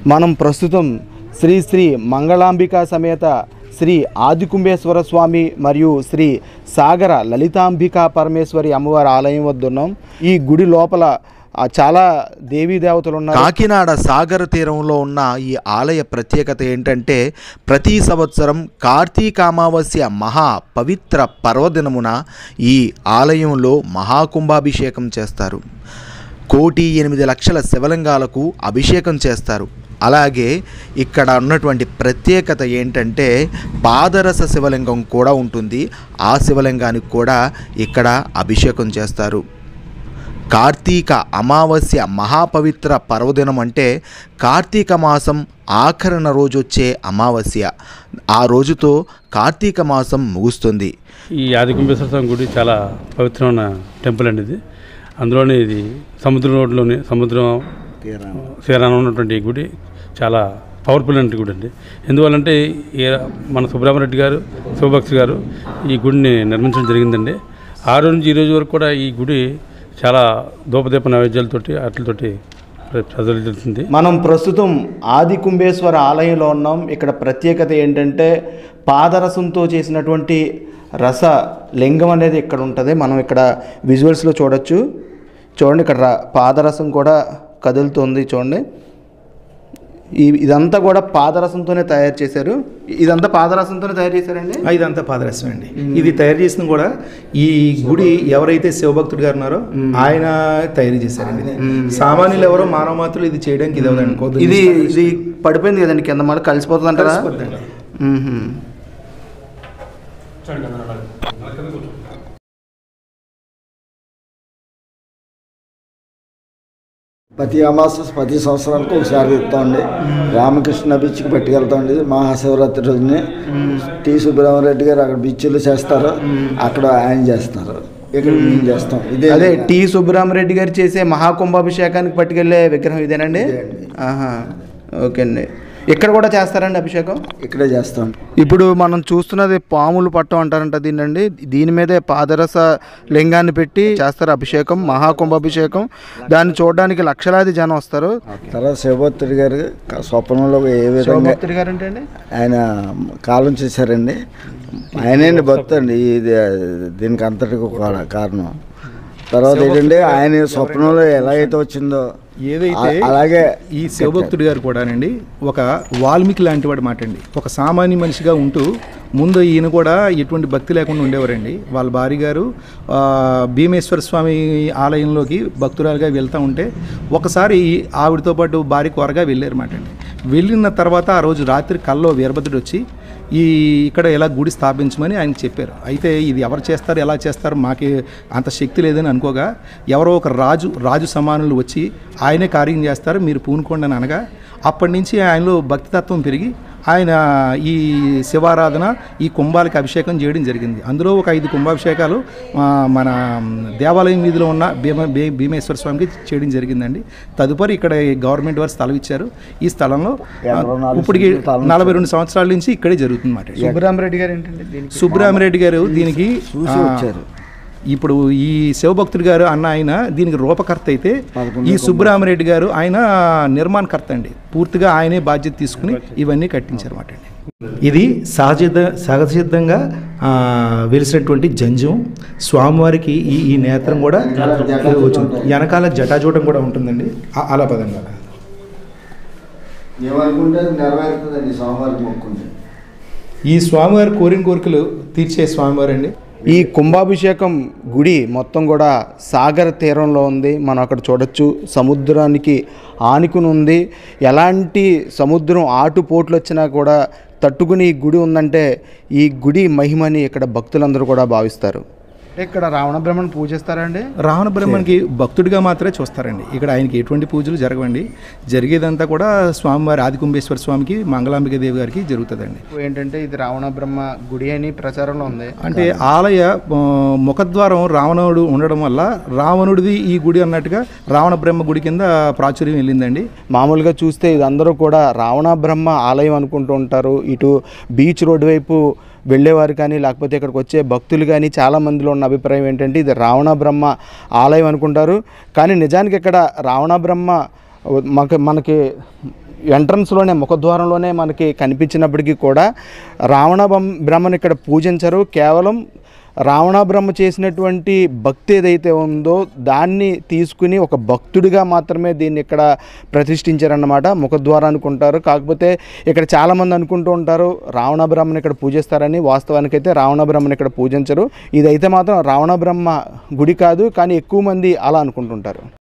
మనం ప్రస్తుతం శ్రీ శ్రీ మంగళాంబికా సమేత శ్రీ ఆదికుంభేశ్వర స్వామి మరియు శ్రీ సాగర లలితాంబికా పరమేశ్వరి అమ్మవారి ఆలయం వద్ద ఉన్నాం. ఈ గుడి లోపల చాలా దేవీ దేవతలు ఉన్నారు. కాకినాడ సాగర తీరంలో ఉన్న ఈ ఆలయ ప్రత్యేకత ఏంటంటే ప్రతి సంవత్సరం కార్తీక అమావాస్య మహా పవిత్ర పర్వదినమున ఈ ఆలయంలో మహాకుంభాభిషేకం చేస్తారు. 1,08,00,000 శివలింగాలకు అభిషేకం చేస్తారు. అలాగే ఇక్కడ ఉన్నటువంటి ప్రత్యేకత ఏంటంటే పాదరస శివలింగం కూడా ఉంటుంది. ఆ శివలింగానికి కూడా ఇక్కడ అభిషేకం చేస్తారు. కార్తీక అమావాస్య మహాపవిత్ర పర్వదినం అంటే కార్తీక మాసం ఆఖరణ రోజు వచ్చే అమావాస్య. ఆ రోజుతో కార్తీక మాసం ముగుస్తుంది. ఈ ఆదికుంభేశ్వర స్వామి గుడి చాలా పవిత్రమైన టెంపుల్ అండి. ఇది అందులోనే ఇది సముద్రం రోడ్లోని సముద్రం తీరాన ఉన్నటువంటి ఈ గుడి చాలా పవర్ఫుల్ అంటే గుడి అండి. ఎందువల్లంటే మన సుబ్రహ్మరెడ్డి గారు శివభక్తి గారు ఈ గుడిని నిర్మించడం జరిగిందండి. ఆ రోజు నుంచి ఈ రోజు వరకు కూడా ఈ గుడి చాలా ధూపదీప నైవేద్యాలతోటి వాటితోటి ప్రజలుతుంది. మనం ప్రస్తుతం ఆదికుంభేశ్వర ఆలయంలో ఉన్నాం. ఇక్కడ ప్రత్యేకత ఏంటంటే పాదరసంతో చేసినటువంటి రస లింగం అనేది ఇక్కడ ఉంటుంది. మనం ఇక్కడ విజువల్స్లో చూడొచ్చు. చూడండి, ఇక్కడ పాదరసం కూడా కదులుతుంది. చూడండి, ఇదంతా కూడా పాదరసంతోనే తయారు చేశారు. ఇదంతా పాదరసంతోనే తయారు చేశారండి. ఇదంతా పాదరసం అండి. ఇది తయారు చేసిన కూడా ఈ గుడి ఎవరైతే శివభక్తుడు గారు ఉన్నారో ఆయన తయారు చేశారండి. ఇది సామాన్యులు ఎవరో మానవ మాత్రులు ఇది చేయడానికి ఇది అవదండి. ఇది పడిపోయింది కదండి కింద, మళ్ళీ కలిసిపోతుంది అంటారా? ప్రతి అమావాస్య ప్రతి సంవత్సరానికి ఒకసారి తిప్పుతామండి. రామకృష్ణ బీచ్కి పట్టుకెళ్తామండి. మహాశివరాత్రి రోజుని టి సుబ్రహ్మరెడ్డి గారు అక్కడ బీచ్లో చేస్తారు, అక్కడ ఆయన చేస్తారు, ఇక్కడ మేము చేస్తాం. అదే టి సుబ్రహ్మరెడ్డి గారు చేసే మహాకుంభాభిషేకానికి పట్టుకెళ్ళే విగ్రహం ఇదేనండి. ఓకే అండి. ఇక్కడ కూడా చేస్తారండి అభిషేకం? ఇక్కడే చేస్తాం. ఇప్పుడు మనం చూస్తున్నది పాములు పట్టం అంటారంట దీనండి. దీని మీదే పాదరస లింగాన్ని పెట్టి చేస్తారు అభిషేకం, మహాకుంభాభిషేకం. దాన్ని చూడడానికి లక్షలాది జనం వస్తారు. తర్వాత శివభక్తుడి గారు స్వప్నంలో ఏ విధంగా గారు అంటే అండి ఆయన కాలం చేశారండి. ఆయనండి భక్తు అండి దీనికి అంతటికి కారణం. తర్వాత ఏంటంటే ఆయన స్వప్నంలో ఎలాగైతే వచ్చిందో ఏదైతే అలాగే ఈ శివభక్తుడి గారు కూడానండి ఒక వాల్మీకి లాంటి వాడు మాట అండి. ఒక సామాన్య మనిషిగా ఉంటూ ముందు ఈయన కూడా ఎటువంటి భక్తి లేకుండా ఉండేవారండి. వాళ్ళ భార్య గారు భీమేశ్వర స్వామి ఆలయంలోకి భక్తురాలుగా వెళ్తూ ఉంటే ఒకసారి ఆవిడతో పాటు భార్య కోరగా వెళ్ళారన్నమాట అండి. వెళ్ళిన తర్వాత ఆ రోజు రాత్రి కల్లో వీరభద్రుడు వచ్చి ఇక్కడ ఎలా గుడి స్థాపించమని ఆయన చెప్పారు. అయితే ఇది ఎవరు చేస్తారు, ఎలా చేస్తారు, మాకు అంత శక్తి లేదని అనుకోగా ఎవరో ఒక రాజు సమానులు వచ్చి ఆయనే కార్యం చేస్తారు, మీరు పూనుకోండి అని అనగా అప్పటి నుంచి ఆయనలో భక్తితత్వం పెరిగి ఆయన ఈ శివారాధన ఈ కుంభాలకి అభిషేకం చేయడం జరిగింది. అందులో ఒక 5 కుంభాభిషేకాలు మన దేవాలయం వీధిలో ఉన్న భీమేశ్వర స్వామికి చేయడం జరిగిందండి. తదుపరి ఇక్కడ గవర్నమెంట్ వారు స్థలం ఇచ్చారు. ఈ స్థలంలో ఇప్పటికి 42 సంవత్సరాల నుంచి ఇక్కడే జరుగుతుంది అన్నమాట. సుబ్రహ్మరెడ్డి గారు ఏంటంటే సుబ్రహ్మరెడ్డి గారు దీనికి చూసి వచ్చారు. ఇప్పుడు ఈ శివభక్తుడు గారు అన్న ఆయన దీనికి రూపకర్త అయితే ఈ సుబ్రహ్మరెడ్డి గారు ఆయన నిర్మాణకర్త అండి. పూర్తిగా ఆయనే బాధ్యత తీసుకుని ఇవన్నీ కట్టించారన్నమాట అండి. ఇది సహజసిద్ధంగా వెలిసినటువంటి జంజం. స్వామివారికి ఈ నేత్రం కూడా వెనకాల జటాజూటం కూడా ఉంటుందండి. అలా పదంగా ఈ స్వామివారి కోరిన కోరికలు తీర్చే స్వామివారు అండి. ఈ కుంభాభిషేకం గుడి మొత్తం కూడా సాగర తీరంలో ఉంది. మనం అక్కడ చూడొచ్చు, సముద్రానికి ఆనుకుని ఉంది. ఎలాంటి సముద్రం ఆటుపోట్లు వచ్చినా కూడా తట్టుకుని ఈ గుడి ఉందంటే ఈ గుడి మహిమని ఇక్కడ భక్తులందరూ కూడా భావిస్తారు. ఇక్కడ రావణ బ్రహ్మను పూజిస్తారండి. రావణ బ్రహ్మణ్కి భక్తుడిగా మాత్రమే చూస్తారండి. ఇక్కడ ఆయనకి ఎటువంటి పూజలు జరగవండి. జరిగేదంతా కూడా స్వామివారి ఆదికుంభేశ్వర స్వామికి మంగళాంబిక దేవి గారికి జరుగుతుందండి. ఏంటంటే ఇది రావణ బ్రహ్మ గుడి అని ప్రచారంలో ఉంది. అంటే ఆలయ ముఖద్వారం రావణుడు ఉండడం వల్ల రావణుడిది ఈ గుడి అన్నట్టుగా రావణ బ్రహ్మ గుడి కింద ప్రాచుర్యం వెళ్ళిందండి. మామూలుగా చూస్తే ఇది అందరూ కూడా రావణ బ్రహ్మ ఆలయం అనుకుంటూ ఉంటారు. ఇటు బీచ్ రోడ్డు వైపు వెళ్ళేవారు కానీ లేకపోతే ఇక్కడికి వచ్చే భక్తులు కానీ చాలామందిలో ఉన్న అభిప్రాయం ఏంటంటే ఇది రావణ బ్రహ్మ ఆలయం అనుకుంటారు. కానీ నిజానికి ఇక్కడ రావణ బ్రహ్మ మనకి ఎంట్రన్స్లోనే ముఖద్వారంలోనే మనకి కనిపించినప్పటికీ కూడా బ్రహ్మను ఇక్కడ పూజించరు. కేవలం రావణ బ్రహ్మ చేసినటువంటి భక్తి ఏదైతే ఉందో దాన్ని తీసుకుని ఒక భక్తుడిగా మాత్రమే దీన్ని ఇక్కడ ప్రతిష్ఠించారన్నమాట. ముఖద్వారానికి ఉంటారు. కాకపోతే ఇక్కడ చాలామంది అనుకుంటూ ఉంటారు రావణ బ్రహ్మను ఇక్కడ పూజిస్తారని. వాస్తవానికి అయితే రావణ బ్రహ్మను ఇక్కడ పూజించరు. ఇదైతే మాత్రం రావణ బ్రహ్మ గుడి కాదు, కానీ ఎక్కువ మంది అలా అనుకుంటుంటారు.